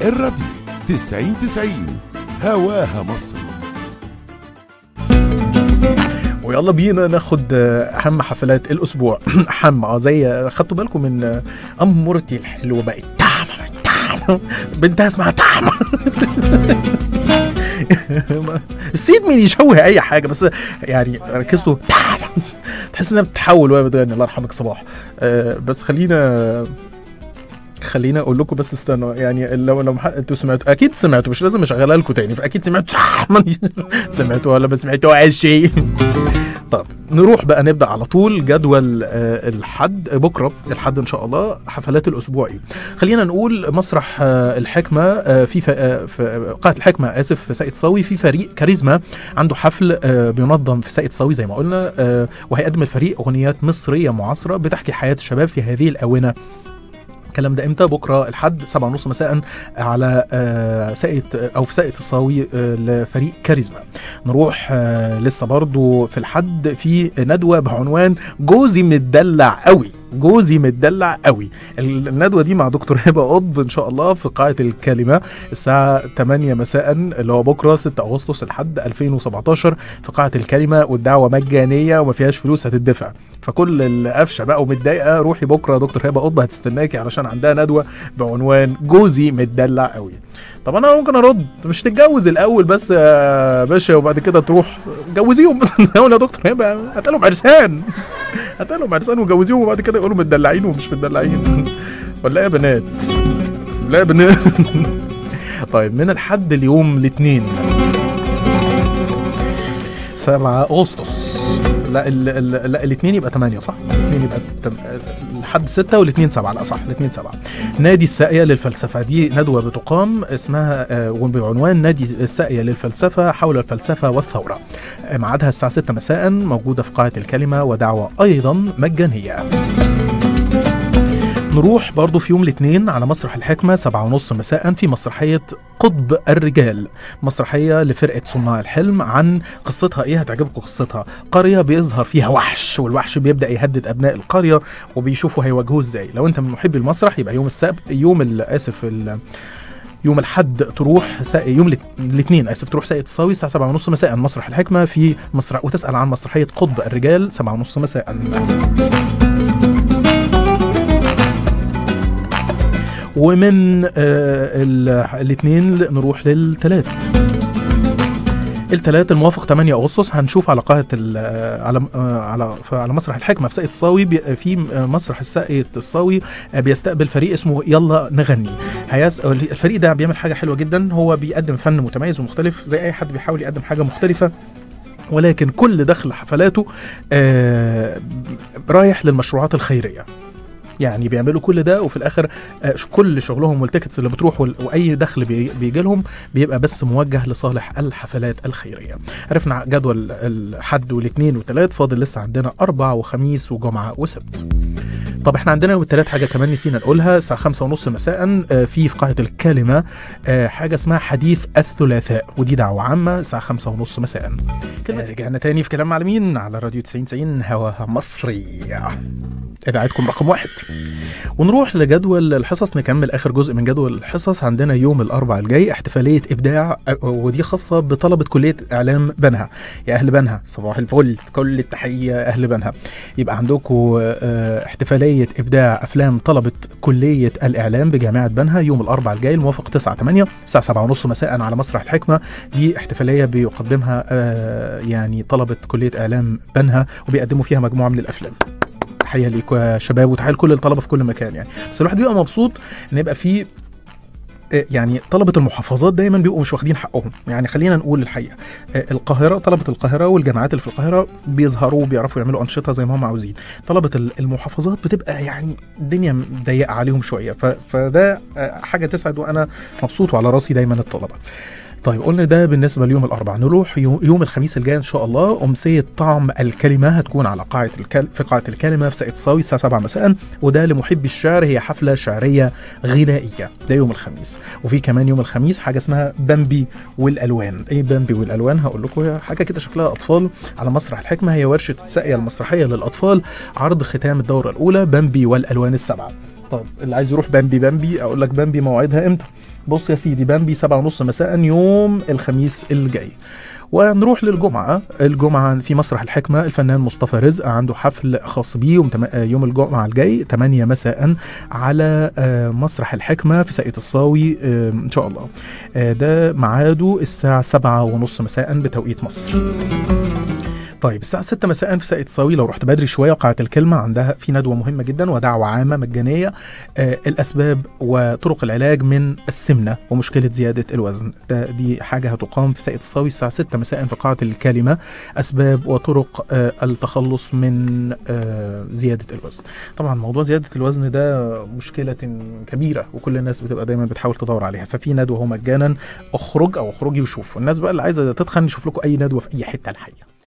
الراديو 90 هواها مصر. ويلا بينا ناخد اهم حفلات الاسبوع. اهم زي خدتوا بالكم من امورتي الحلوه بقت تعمه بنتها اسمها تعمه. السيد مين يشوه اي حاجه، بس يعني ركزتوا تعمه تحس انها بتتحول وهي بتغني. الله يرحمك صباح. بس خلينا اقول لكم، بس استنوا يعني لو انتوا سمعتوا، اكيد سمعتوا، مش لازم اشغلها لكم تاني، فاكيد سمعتوا. سمعتوا ولا ما سمعتوش شيء؟ طب نروح بقى نبدا على طول جدول الحد بكره الحد ان شاء الله حفلات الاسبوعي. خلينا نقول مسرح الحكمه في قاعه الحكمه في ساقية صاوي، في فريق كاريزما عنده حفل بينظم في ساقية صاوي زي ما قلنا، وهيقدم الفريق اغنيات مصريه معاصره بتحكي حياه الشباب في هذه الاونه. الكلام ده امتى؟ بكره الحد 7:30 مساء على ساقية او في ساقية الصاوي لفريق كاريزما. نروح لسه برضو في الحد في ندوه بعنوان جوزي متدلع قوي. جوزي متدلع قوي. الندوه دي مع دكتور هبه قطب ان شاء الله في قاعه الكلمه الساعه 8 مساء اللي هو بكره 6 اغسطس الحد 2017 في قاعه الكلمه، والدعوه مجانيه وما فيهاش فلوس هتدفع. فكل اللي قفشه بقى ومتضايقه روحي بكره دكتور هبه قطب هتستناكي علشان عندها ندوه بعنوان جوزي متدلع قوي. طب انا ممكن ارد، مش تتجوز الاول بس يا باشا وبعد كده تروح جوزيهم؟ يا دكتور هبه هاتلهم عرسان، هاتلهم عرسان وجوزيهم وبعد كده يقولوا متدلعين ومش متدلعين. ولا يا بنات؟ لا يا بنات. طيب من الحد اليوم الاثنين 7 اغسطس، لا الاثنين يبقى 8 صح؟ الاثنين يبقى الحد 6 والاثنين 7. لا صح الاثنين 7. نادي الساقية للفلسفة، دي ندوة بتقام اسمها وبعنوان نادي الساقية للفلسفة حول الفلسفة والثورة. ميعادها الساعة 6 مساء، موجودة في قاعة الكلمة ودعوة أيضا مجانية. نروح برضو في يوم الاثنين على مسرح الحكمة 7:30 مساء في مسرحية قطب الرجال، مسرحية لفرقة صناع الحلم. عن قصتها ايه؟ هتعجبكم قصتها. قرية بيظهر فيها وحش، والوحش بيبدأ يهدد أبناء القرية وبيشوفوا هيواجهوه ازاي. لو انت من محبي المسرح يبقى يوم الحد تروح يوم الاثنين تروح ساقية الصاوي الساعة 7:30 مساء مسرح الحكمة في مسرح، وتسأل عن مسرحية قطب الرجال 7:30 مساء. ومن الاثنين نروح للثلاث الموافق 8 اغسطس هنشوف على قاعه على مسرح الحكمه في ساقية الصاوي. في مسرح ساقية الصاوي بيستقبل فريق اسمه يلا نغني. الفريق ده بيعمل حاجه حلوه جدا، هو بيقدم فن متميز ومختلف زي اي حد بيحاول يقدم حاجه مختلفه، ولكن كل دخل حفلاته رايح للمشروعات الخيريه. يعني بيعملوا كل ده وفي الاخر كل شغلهم والتيكتس اللي بتروح واي دخل بيجي لهم بيبقى بس موجه لصالح الحفلات الخيريه. عرفنا جدول الحد والاثنين والثلاث، فاضل لسه عندنا 4 وخميس وجمعه وسبت. طب احنا عندنا يوم الثلاث حاجه كمان نسينا نقولها، الساعه 5:30 مساء في قاعه الكلمه حاجه اسمها حديث الثلاثاء، ودي دعوه عامه الساعه 5:30 مساء. رجعنا تاني في كلام معلمين على راديو 90 هواها مصري، اذاعتكم رقم 1. ونروح لجدول الحصص، نكمل اخر جزء من جدول الحصص. عندنا يوم الاربعاء الجاي احتفاليه ابداع، ودي خاصه بطلبه كليه اعلام بنها. يا اهل بنها صباح الفل، كل التحيه اهل بنها. يبقى عندكم احتفاليه ابداع افلام طلبه كليه الاعلام بجامعه بنها يوم الاربعاء الجاي الموافق 9/8 الساعه 7:30 مساء على مسرح الحكمه. دي احتفاليه بيقدمها يعني طلبه كليه اعلام بنها، وبيقدموا فيها مجموعه من الافلام. تحيه ليكم يا شباب وتحيه لكل الطلبه في كل مكان يعني. بس الواحد بيبقى مبسوط ان يبقى في يعني طلبه المحافظات دايما بيبقوا مش واخدين حقهم. يعني خلينا نقول الحقيقه، القاهره طلبه القاهره والجامعات اللي في القاهره بيظهروا وبيعرفوا يعملوا انشطه زي ما هم عاوزين. طلبه المحافظات بتبقى يعني الدنيا ضيقه عليهم شويه، فده حاجه تسعد، وانا مبسوط وعلى راسي دايما الطلبه. طيب قلنا ده بالنسبه ليوم الاربعاء. نروح يوم الخميس الجاي ان شاء الله امسيه طعم الكلمه، هتكون على في قاعه الكلمه في ساقية الصاوي الساعه 7 مساء، وده لمحبي الشعر، هي حفله شعريه غنائيه. ده يوم الخميس. وفي كمان يوم الخميس حاجه اسمها بامبي والالوان. ايه بامبي والالوان؟ هقول لكم حاجه كده شكلها اطفال على مسرح الحكمه، هي ورشه الساقيه المسرحيه للاطفال، عرض ختام الدوره الاولى بامبي والالوان السبعه. طب اللي عايز يروح بامبي اقول لك بامبي موعدها امتى؟ بص يا سيدي، بامبي 7:30 مساء يوم الخميس الجاي. ونروح للجمعة. الجمعة في مسرح الحكمة، الفنان مصطفى رزق عنده حفل خاص بيه يوم الجمعة الجاي 8 مساء على مسرح الحكمة في ساقية الصاوي إن شاء الله. ده ميعاده الساعة 7:30 مساء بتوقيت مصر. طيب الساعة 6 مساء في ساقية الصاوي، لو رحت بدري شوية وقاعة الكلمة عندها في ندوة مهمة جدا ودعوة عامة مجانية، الأسباب وطرق العلاج من السمنة ومشكلة زيادة الوزن. دي حاجة هتقام في ساقية الصاوي الساعة 6 مساء في قاعة الكلمة، أسباب وطرق التخلص من زيادة الوزن. طبعا موضوع زيادة الوزن ده مشكلة كبيرة وكل الناس بتبقى دايما بتحاول تدور عليها، ففي ندوة هو مجانا، اخرجي وشوف. الناس بقى اللي عايزة تتخن نشوف لكم أي ندوة في أي حتة الحقيقة.